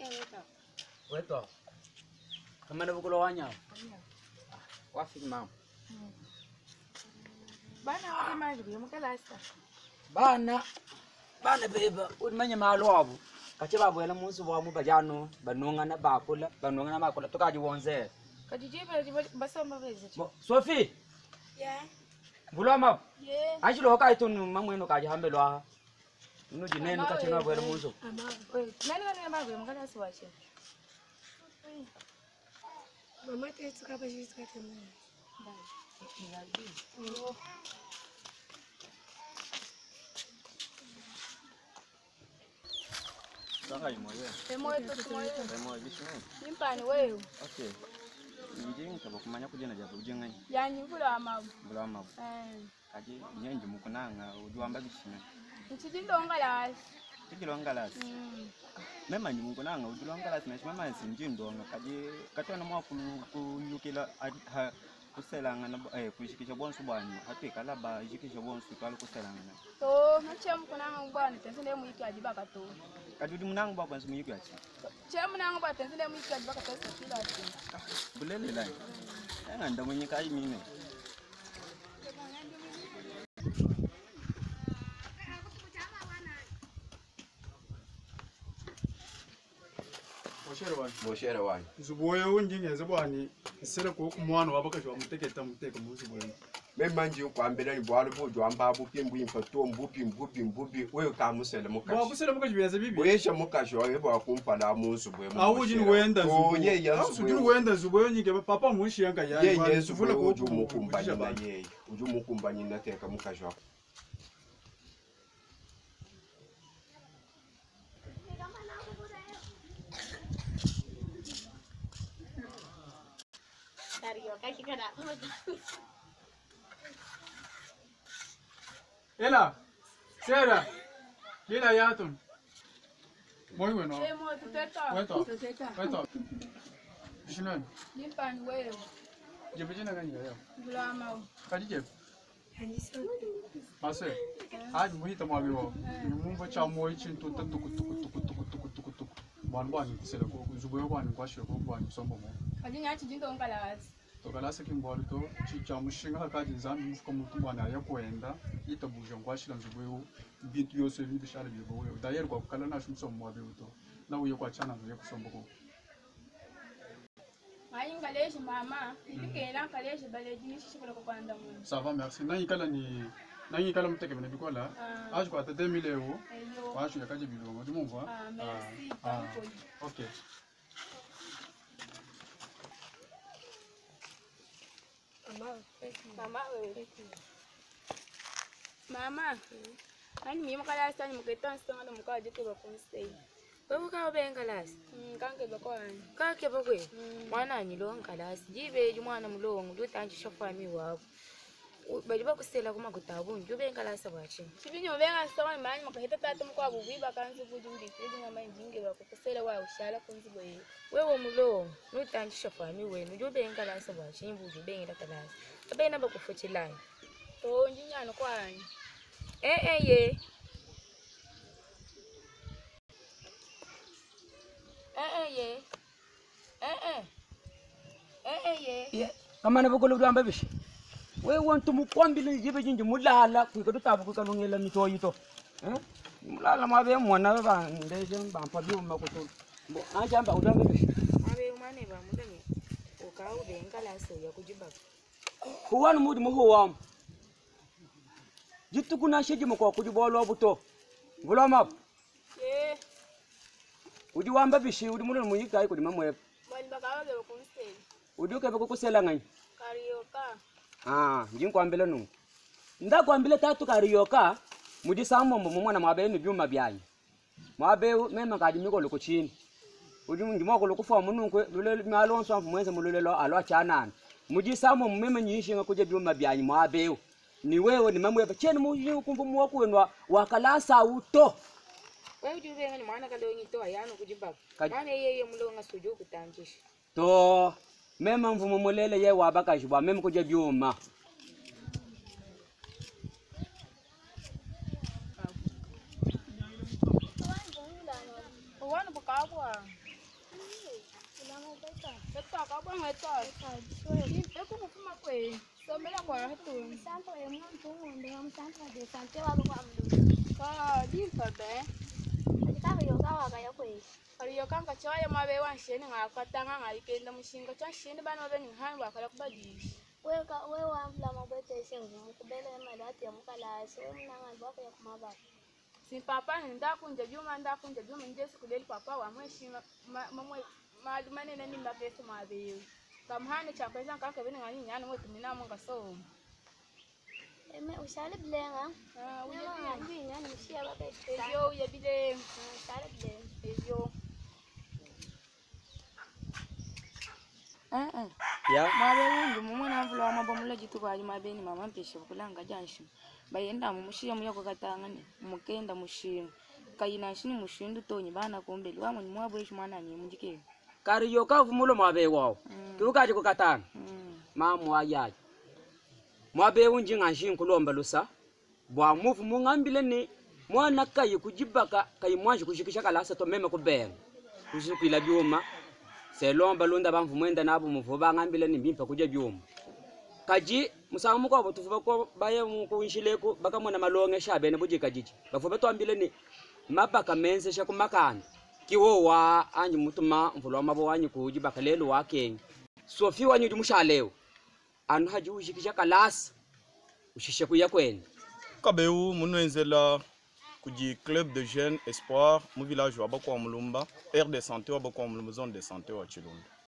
Weto. Kamana bukulo wanya. Wafiki mama. Bana wa imali bimukalasa. Bana beba udimanya malo wabo. Kache babwela munsi wa mu bajano banongana bakula tokaji wonze. Kajijibe basoma beze. Sophie. Yeah. Bulama. Yeah. Ajilo kaitunu mamweno kaji hambelwa. Nuji nenu kachena bwela munsi. Nani mago mukalasa wache. Mama tetu kapa jitu katemu. Sanga imoye. Imoye bisho. Nimpani wewe. Okay. Njingi kaba kumanya kujena jabu ujenganya. Yani bulama. Bulama. Kaje nyenje mukunanga ujuamba bishina. Nchidindongalasi. Tikilongalasi. Mema ni mukunanga ujulongalasi na mama sinjindonga kaje katona mwakulu kuyukila kuselanga na kushikisha bonsu bwanyu hatwekala ba jikisha bonsu twali kuselanga to nachem kunanga ngubani tensile muyiki ajibaka to kadudi munanga ba kwansu muyiki achi chem nanga ba tensile muyiki ajibaka to sekila ati bulele la nganda mwenye kai mine Moshera wani. Zuboye wongingeze bwani isere ko kumwana wabakashwa muteketa muteka muzi bwene. Memanje ukwambela ni bwalo bojo amba bupimbu imfato mbupi wewe kamusele mukashi. Wa kusele mukashi byaze bibi. Wesha mukashi wawe bwa kumpala munsu bwe mu. Awu jini wenda zubo. Ye yansu. Awu jini wenda zubo nyike papa mushi yanka ya. Ye yesu vula ko umukumbanya na ye. Uju mukumbanya nateka mukashi wako. Ela, Sera, Lila Yatun. Muy bueno. Weto. Shinon. Nimpani wewe. Jebejina gani ya? Bulama. Kadije. Mase. Haji muhita mwabiwo. Mumba cha moyi chintu tuku. Bani kusela ko zuboyo bani kwashira ko bani sombo mo. Kajinya chidindongalasi. Tokalasa kimbolo to chichamushinga hakati nzambi mufuka mutu bwana yakwenda itabuja ngwashira nzubuyo bintu yose bibishara bibowe dayeri kwa kala na shumso mwabe uto na uye kwa chana uye kusomboko Mayi ngaleje mama ikela ngaleje baleji nishishikolo ko kwanda mu Ça va merci nanyi kala muteke bene bikola aju kwa 2000 euro washu yakaje bilongo ndimumva merci okay Mama, ani mimi mukalasa ni muketansa ngalo mukaje ke bakonstay. Wewe ka bengalasi? Kange bakwani. Kake bakwe. Mwana ni lo ngalasi. Jibe jumwana mulongo Lutte anje shafami wabo. Bali bakusela kuma kutabu njo bengalasa bachi. Sibinyo benga sawa mani mukahita tatu mukwa bubi bakanzi kujumbi kuje ngama njinge bakusela wa ushala kunzi boye. Wewe mulongo Lutte anje shafami wenu njo bengalasa bachi imbuju benga kalasi. Abena bakufuthilayo. To njinyano kwani. Ye. Kamana bukulo dwamba bishi. We want to mukwambile jibe jinji mulala kwiko tutabu kukalungela mitoyito. Mulala mabe mwana ba ndeje bampa bi umakuto. Bo ajamba udwamba bishi. Abe umane ba mudani. Ukau bengalasa ya kujibaka. Kuwanu mudi muhuwa. Jitu kuna sheji mko kujibolo buto. Bulama. Udi wamba bishi udi mulo muyika iko di mamwe. Bali bakawa be bakonstay. Udi ke kusela ngani. Karioka. Njinkwambile nu. Ndakwambile tatu karioka mudi sammo mumwana mwabe ni byuma byanyu. Mwabe mema kadi miko loko chini. Udi ngimoko lokufa mununkwe lule malonso mwenze mululelo alwa chanana. Mudi sammo mema nyishinga kuje byuma byanyu mwabe. Ni wewe ni mamwe cheni muji kumvumu wakuenwa wakalasa uto. Wewe ujube ngani mwana kalo nyito ayano kujibaka. Mwana yeye mulonga suju kutangisha. To mema mvumu mulele ye wabakashibwa mema kuje byuma. Wana bukabwa. Beto ka bwana weto. Beto mfuma kwe. Somela kwa hatu. Santo ya mtu ndio msanto de sante wa kwa mdu. Ka dimpa be. Akitaka yoga wa ya kwe. Ariyo kanka chaya mabe wansheni ngakatanga ngayikenda mushinga chansheni bana babe ngihanwa bakala kubadishi. We wamla mabwete sengu kubele madati ya mukala so mnanga bako ya kumaba. Si papa ndakunja juma njesi kuleli papa wa mweshima mamwe manene ni mbapeso mabe. Kamhane cha kweza kaka bene ngani nyana mwe tumina munga so. Eme ushale blenga. Uyebi nyana mshia baba. ejo uyebile Ushale blenga. ejo. Ya mabe wungu mumwana mvula wa mabomula jitu kwa mabe ni mama mpeshe kulanga janshu bayenda mumushiya muyako katangane mukenda mushiya kayina shini mushindu tonyi bana kombeli wamwe mwabwe shimwana ni mujike kariyo ka vumulo mabe wao kiukaje kukatana mamu ayaje mabe unji nganshin kulomba lusa bwa mufu mungambile ni mwana kayi kujibaka kayi mwanji kushikisha kalasa to meme kubenga kushikila byuma selomba lunda bamvu mwenda nabo muvuba ngambile ni mbimpa kuja byuma kaji musamu kwa botuvuba ko baye mu nshileko bakamona malonge shabene bujika jiji bavuba to ambile ni mabaka mense sha kumakana kiwo wa anyi mutuma mvulo mabo wanyi kujibaka lelo wake sofi wanyi mushalewo anu haji ushikisha kalasa ushishe kuya kwenda kabeu munwenzela kuji club de jeunes Espoir mu village wa Bakua Mulumba, aire de santé wa Bakua Mulumba, zone de santé wa Cilundu.